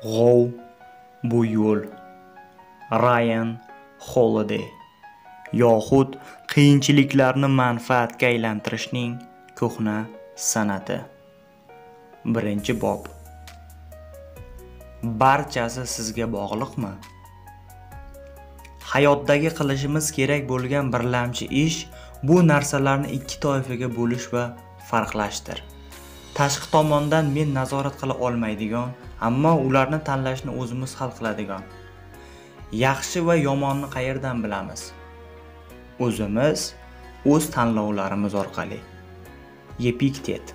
G'ov bu yo'l. Ryan Holiday yoxud qiyinchiliklarni manfaatga aylantirishning ko'hna san'ati. Birinchi bob. Barchasi sizga bog'liqmi? Hayotdagi qilishimiz kerak bo'lgan birlamchi ish bu narsalarni ikki toifaga bo'lish va farqlashdir. Tashqi tomondan men nazorat qila olmaydigan, ammo ularni tanlashni o'zimiz hal qiladigan. Yaxshi va yomonni qayerdan bilamiz? O'zimiz, o'z tanlovlarimiz orqali. Epiktet.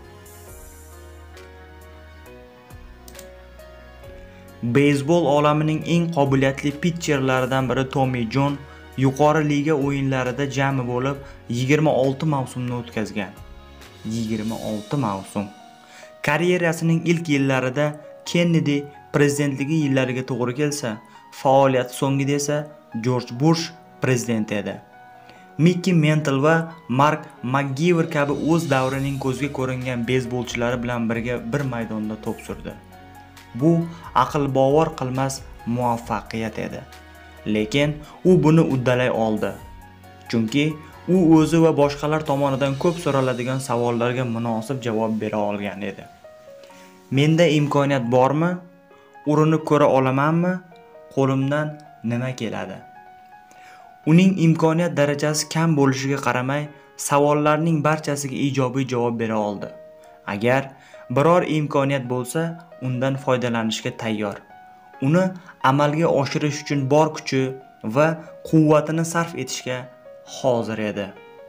Beysbol olamining eng qobiliyatli pitcherlaridan biri Tommy John yuqori liga o'yinlarida jami bo'lib 26 mavsumni o'tkazgan. 26 mavsum. Karyerasining ilk yillarida Kennedy prezidentligi yillariga to'g'ri kelsa, faoliyati so'ngida esa Jorj Bush prezident edi. Mickey Mantle va Mark McGwire kabi o'z davrining ko'zga ko'ringan beysbolchilari bilan birga bir maydonda to'p surdi. Bu aql bovar qilmas muvaffaqiyat edi. Lekin u buni uddalay oldi. Chunki u o'zi va boshqalar tomonidan ko'p so'raladigan savollarga munosib javob bera olgan edi. Menda imkoniyat bormi? Urinib ko'ra olamanmi? Qo'limdan nima keladi? Uning imkoniyat darajasi kam bo'lishiga qaramay, savollarning barchasiga ijobiy javob bera oldi. Agar biror imkoniyat bo'lsa, undan foydalanishga tayyor. Uni amalga oshirish uchun bor kuchi va quvvatini sarf etishga hozir edi.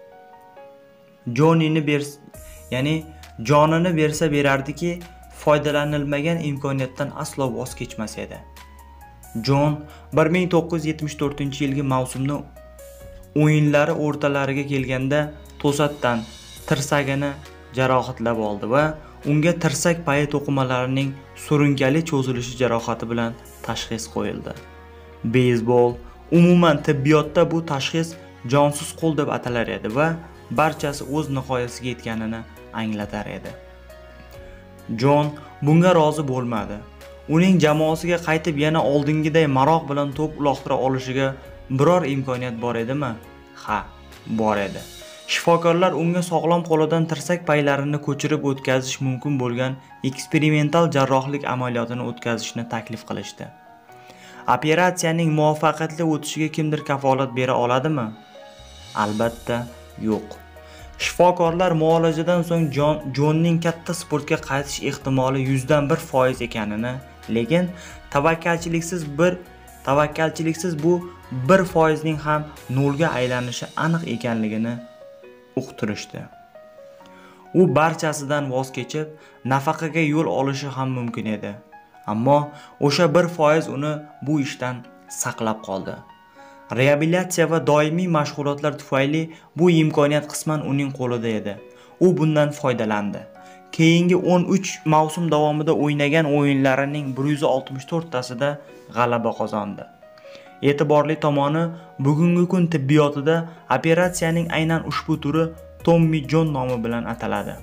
Jonini bersa berardiki, foydalanilmagan imkoniyatdan aslo voz kechmas edi. Jon 1974-yilgi mavsumni o'yinlari o'rtalariga kelganda to'satdan tirsagini jarohatlab oldi va unga tirsak payi to'qimalarining surunkali cho'zilishi jarohati bilan tashxis qo'yildi. Beysbol, umuman tibbiyotda bu tashxis jonsiz qo'l deb atalar edi va barchasi o'z nihoyasiga yetganini anglatar edi. Jon bunga rozi bo'lmadi. Uning jamoasiga qaytib yana oldingiday maroq bilan to'p uloqtira olishiga biror imkoniyat bor edimi? Ha, bor edi. Shifokorlar unga sog'lom qo'lidan tirsak paylarini ko'chirib o'tkazish mumkin bo'lgan eksperimental jarrohlik amaliyotini o'tkazishni taklif qilishdi. Operatsiyaning muvaffaqiyatli o'tishiga kimdir kafolat bera oladimi? Albatta, yo'q. Shifokorlar muolajadan so'ng Jonning katta sportga qaytish ehtimoli 100% ekanini, lekin tavakkalchiliksiz bu 1% ning ham nolga aylanishi aniq ekanligini uqtirishdi. U barchasidan voz kechib, nafaqaga yo'l olishi ham mumkin edi. Ammo o'sha 1% uni bu ishdan saqlab qoldi. Reabilitatsiya va doimiy mashg'ulotlar tufayli bu imkoniyat qisman uning qo'lida edi. U bundan foydalandi. Keyingi 13 mavsum davomida o'ynagan o'yinlarining 164 tasida g'alaba qozondi. E'tiborli tomoni, bugungi kun tibbiyotida operatsiyaning aynan ushbu turi Tommy John nomi bilan ataladi.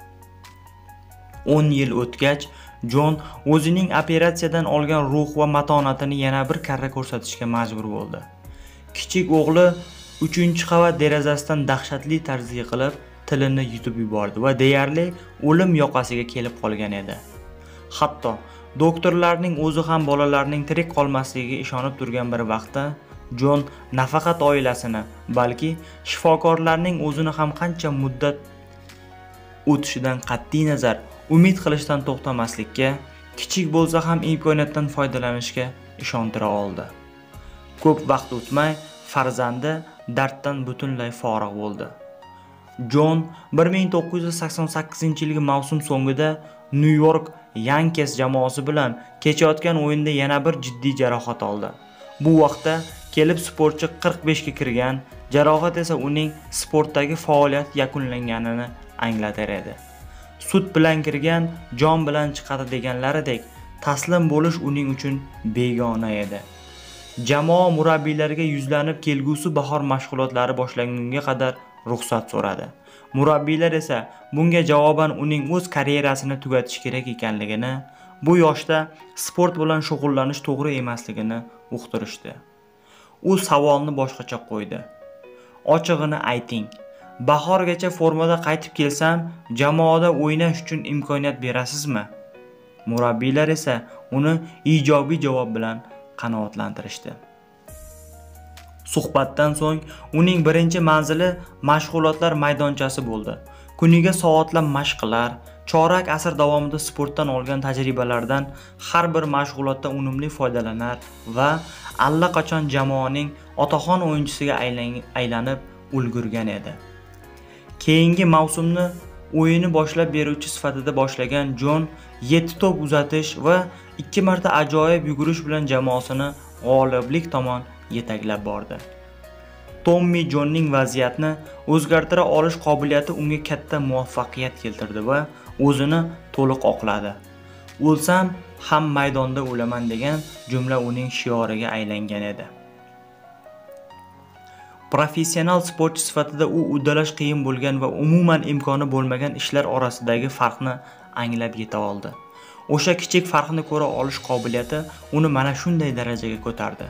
10 yil o'tgach, Jon o'zining operatsiyadan olgan ruh va matonatini yana bir karra ko'rsatishga majbur bo'ldi. Kichik o'g'li 3-qavat derazasidan dahshatli tarzda yiqilib, tilini yutib yubordi va deyarli o'lim yoqasiga kelib qolgan edi. Hatto doktorlarning o'zi ham bolalarning tirik qolmasligiga ishonib turgan bir vaqtda, Jon nafaqat oilasini, balki shifokorlarning o'zini ham qancha muddat o'tishidan qat'iy nazar umid qilishdan to'xtamaslikka, kichik bo'lsa ham imkoniyatdan foydalanishga ishontira oldi. Ko'p vaqt o'tmay farzandi darddan butunlay forig' bo'ldi. Jon 1988-yilgi mavsum so'ngida New York Yankees jamoasi bilan kechayotgan o'yinda yana bir jiddiy jarohat oldi. Bu vaqtda kelib sportchi 45 ga kirgan, jarohat esa uning sportdagi faoliyat yakunlanganini anglatar edi. Sut bilan kirgan, jon bilan chiqadi deganlaridek, taslim bo'lish uning uchun begona edi. Jamoa murabbiylariga yuzlanib kelgusi bahor mashg'ulotlari boshlangunga qadar ruxsat so'radi. Murabbiylar esa bunga javoban uning o'z karyerasini tugatish kerak ekanligini, bu yoshda sport bilan shug'ullanish to'g'ri emasligini uqtirishdi. U savolni boshqacha qo'ydi. Ochig'ini ayting, bahorgacha formada qaytib kelsam, jamoada o'ynash uchun imkoniyat berasizmi? Murabbiylar esa uni ijobiy javob bilan qanoatlantirishdi. Suhbatdan so'ng uning birinchi manzili mashg'ulotlar maydonchasi bo'ldi. Kuniga soatlab mashqlar, chorak asr davomida sportdan olgan tajribalardan har bir mashg'ulotda unumli foydalanar va allaqachon jamoaning otaxon o'yinchisiga aylanib ulgurgan edi. Keyingi mavsumni o'yini boshlab beruvchi sifatida boshlagan Jon 7 to'p uzatish va 2 marta ajoyib yugurish bilan jamoasini g'oliblik tomon yetaklab bordi. Tommi Jonning vaziyatni o'zgartira olish qobiliyati unga katta muvaffaqiyat keltirdi va o'zini to'liq oqladi. O'lsam ham maydonda o'laman degan jumla uning shioriga aylangan edi. Professional sportchi sifatida u uddalash qiyin bo'lgan va umuman imkoni bo'lmagan ishlar orasidagi farqni anglab yeta oldi. O'sha kichik farqni ko'ra olish qobiliyati uni mana shunday darajaga ko'tardi.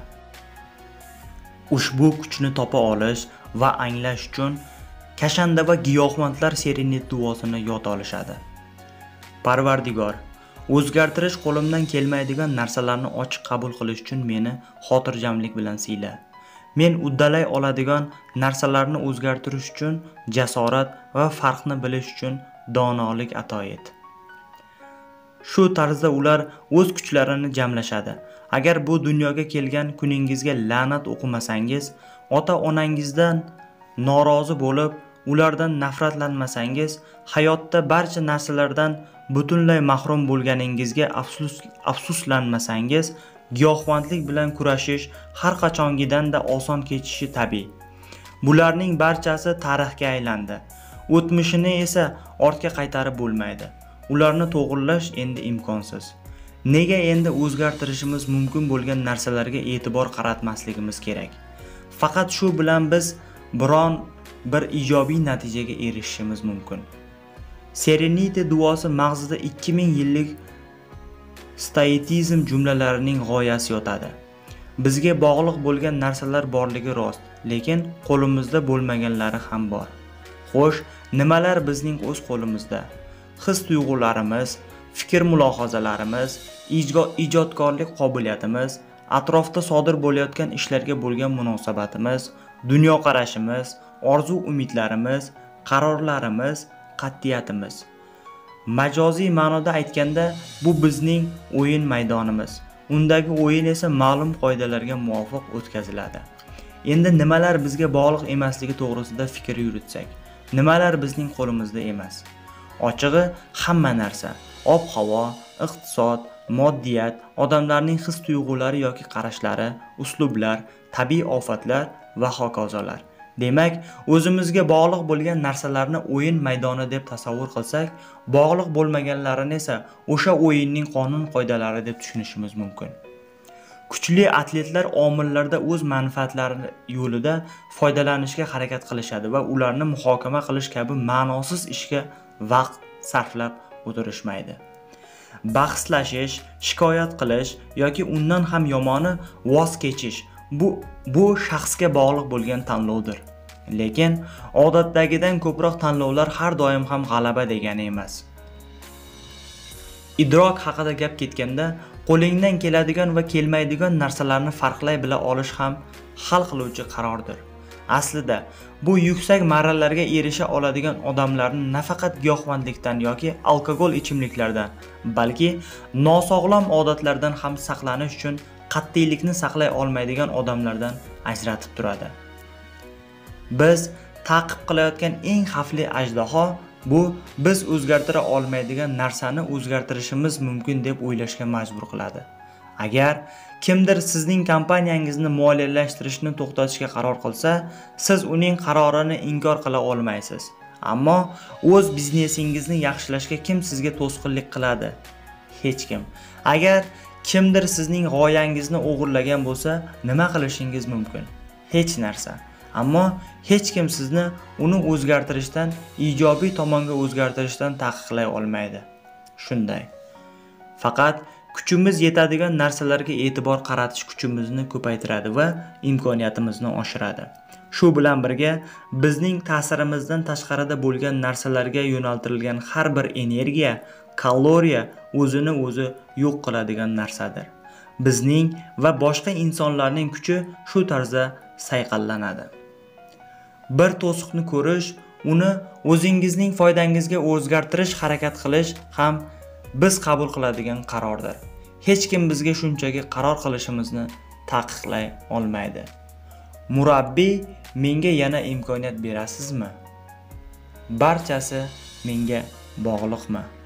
Ushbu kuchni topa olish va anglash uchun kashanda va giyohvandlar Serenit duosini yod olishadi. Parvardigor, o'zgartirish qo'limdan kelmaydigan narsalarni ochiq qabul qilish uchun meni xotirjamlik bilan siyla. Men uddalay oladigan narsalarni o'zgartirish uchun jasorat va farqni bilish uchun donolik ato et. Shu tarzda ular o'z kuchlarini jamlashadi. Agar bu dunyoga kelgan kuningizga la'nat o'qimasangiz, ota-onangizdan norozi bo'lib, ulardan nafratlanmasangiz, hayotda barcha narsalardan butunlay mahrum bo'lganingizga afsuslanmasangiz, giyohvandlik bilan kurashish har qachongidanda oson kechishi tabiiy. Bularning barchasi tarixga aylandi. O'tmishini esa ortga qaytarib bo'lmaydi. Ularni to'g'rilash endi imkonsiz. Nega endi o'zgartirishimiz mumkin bo'lgan narsalarga e'tibor qaratmasligimiz kerak? Faqat shu bilan biz biron bir ijobiy natijaga erishishimiz mumkin. Serenity duosi mag'zida 2000 yillik stoitizm jumlalarining g'oyasi yotadi. Bizga bog'liq bo'lgan narsalar borligi rost, lekin qo'limizda bo'lmaganlari ham bor. Xo'sh, nimalar bizning o'z qo'limizda? His-tuyg'ularimiz, fikr-mulohazalarimiz, ijodkorlik qobiliyatimiz, atrofda sodir bo'layotgan ishlarga bo'lgan munosabatimiz, dunyoqarashimiz, orzu-umidlarimiz, qarorlarimiz, qat'iyatimiz. Majoziy ma'noda aytganda, bu bizning o'yin maydonimiz. Undagi o'yin esa ma'lum qoidalarga muvofiq o'tkaziladi. Endi nimalar bizga bog'liq emasligi to'g'risida fikr yuritsak, nimalar bizning qo'limizda emas? Ochig'i, hamma narsa, ob-havo, iqtisod, moddiyat, odamlarning his-tuyg'ulari yoki qarashlari, uslublar, tabiiy ofatlar va hokazolar. Demak, o'zimizga bog'liq bo'lgan narsalarni o'yin maydoni deb tasavvur qilsak, bog'liq bo'lmaganlarini esa o'sha o'yinning qonun-qoidalari deb tushunishimiz mumkin. Kuchli atletlar omillarda o'z manfaatlari yo'lida foydalanishga harakat qilishadi va ularni muhokama qilish kabi ma'nosiz ishga vaqt sarflab o'tirishmaydi. Bahslashish, shikoyat qilish yoki undan ham yomoni voz kechish bu shaxsga bog'liq bo'lgan tanlovdir. Lekin odatdagidan ko'proq tanlovlar har doim ham g'alaba degani emas. Idrok haqida gap ketganda, qo'lingdan keladigan va kelmaydigan narsalarni farqlay bila olish ham hal qiluvchi qarordir. Aslida, bu yuksak marralarga erisha oladigan odamlarni nafaqat giyohvandlikdan yoki alkogol ichimliklardan, balki nosog'lom odatlardan ham saqlanish uchun qat'iylikni saqlay olmaydigan odamlardan ajratib turadi. Biz ta'qib qilayotgan eng xavfli ajdaho bu biz o'zgartira olmaydigan narsani o'zgartirishimiz mumkin deb o'ylashga majbur qiladi. Agar kimdir sizning kompaniyangizni moliyalashtirishni to'xtatishga qaror qilsa, siz uning qarorini inkor qila olmaysiz. Ammo o'z biznesingizni yaxshilashga kim sizga to'sqinlik qiladi? Hech kim. Agar kimdir sizning g'oyangizni o'g'irlagan bo'lsa, nima qilishingiz mumkin? Hech narsa. Ammo hech kim sizni uni o'zgartirishdan, ijobiy tomonga o'zgartirishdan taqiqlay olmaydi. Shunday. Faqat kuchimiz yetadigan narsalarga e'tibor qaratish kuchimizni ko'paytiradi va imkoniyatimizni oshiradi. Shu bilan birga, bizning ta'sirimizdan tashqarida bo'lgan narsalarga yo'naltirilgan har bir energiya, kaloriya o'zini o'zi yo'q qiladigan narsadir. Bizning va boshqa insonlarning kuchi shu tarzda sayqallanadi. Bir to'siqni ko'rish, uni o'zingizning foydangizga o'zgartirish harakat qilish ham biz qabul qiladigan qarordir. Hech kim bizga shunchaki qaror qilishimizni taqiqlay olmaydi. Murabbiy, menga yana imkoniyat berasizmi? Barchasi menga bog'liqmi?